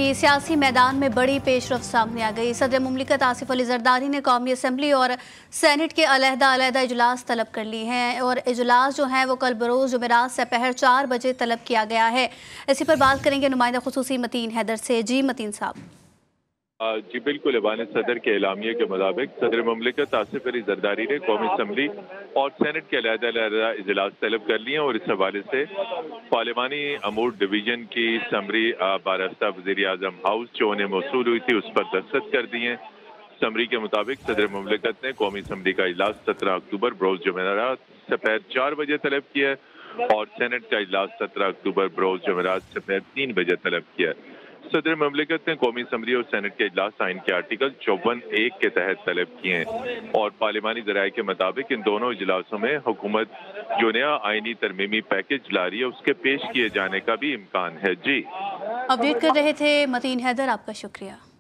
की सियासी मैदान में बड़ी पेशरफ्त सामने आ गई। सदर मुमलिकत आसिफ अली जरदारी ने कौमी असम्बली और सेनेट के अलहदा इजलास तलब कर ली हैं और इजलास जो है वो कल बरोज़ जुमेरात सपहर 4 बजे तलब किया गया है। इसी पर बात करेंगे नुमाइंदा खुसूसी मतीन हैदर से। जी मतीन साहब। जी बिल्कुल, ऐवान सदर के एलामिये के मुताबिक सदर मुमलिकत आसिफ अली जरदारी ने कौमी असम्बली और सेनेट के अलहदा इजलास तलब कर लिए और इस हवाले से पार्लिमानी अमूर डिवीजन की समरी बारस्ता वज़ीर आज़म हाउस जो उन्हें मौसूल हुई थी उस पर दस्तखत कर दिए। समरी के मुताबिक सदर मुमलिकत ने कौमी असम्बली का इजलास 17 अक्टूबर बरोज़ जुमेरात सपहर 4 बजे तलब किया और सेनेट का इजलास 17 अक्टूबर बरोज़ जुमेरात सपहर 3 बजे तलब किया। सदर मुमलिकत ने कौमी असम्बली और सेनेट के इजलास आइन के आर्टिकल 54(1) के तहत तलब किए हैं और पार्लिमानी ज़राए के मुताबिक इन दोनों इजलासों में हुकूमत जो नया आइनी तरमीमी पैकेज ला रही है उसके पेश किए जाने का भी इम्कान है। जी अपडेट कर रहे थे मतीन हैदर, आपका शुक्रिया।